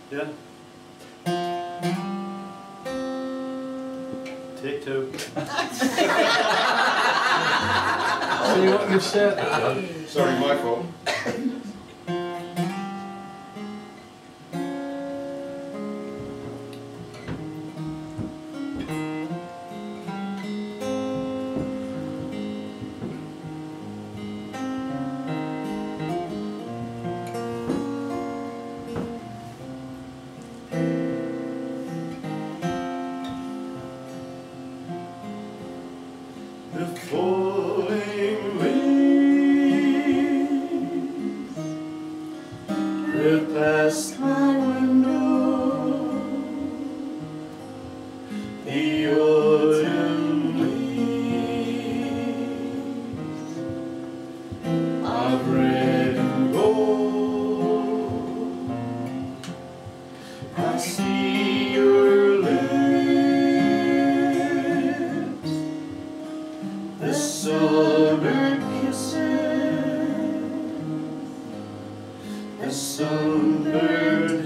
Yeah. Take two. See what you've said there. Sorry, my fault. The falling leaves drift past my window. The autumn leaves of red and gold. I see your lips, the summer kisses, the sunburned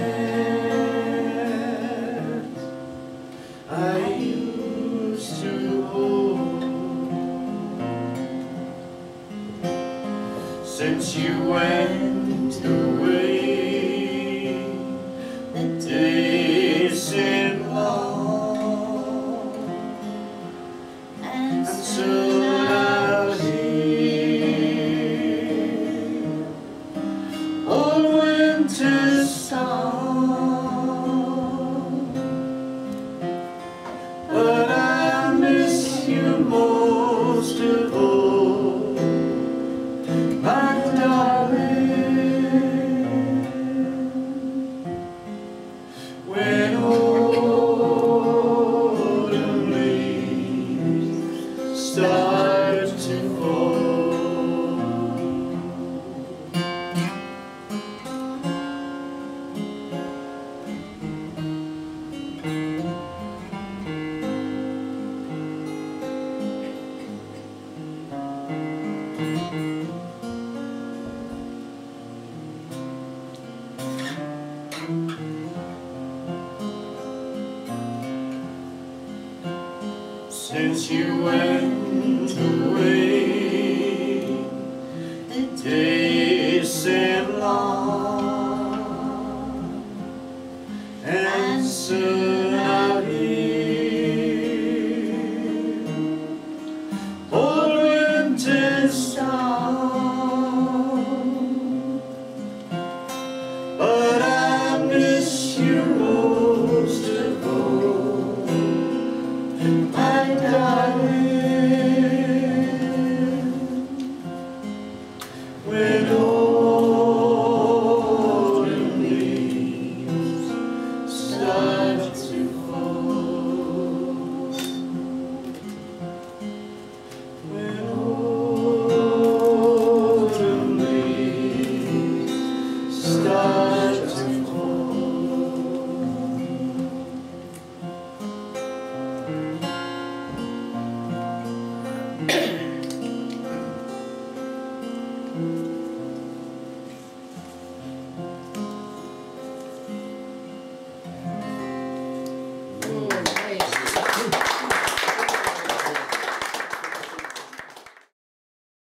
hands I used to hold. Since you went away, the days seem long, and soon I'll hear old winter's song. But I miss you most of all, my darling. When autumn leaves start to fall. Since you went away, the days seem long, and soon I'll hear old winter's song. But I miss you most of all, my darling. When autumn leaves start to fall. When autumn leaves start to fall.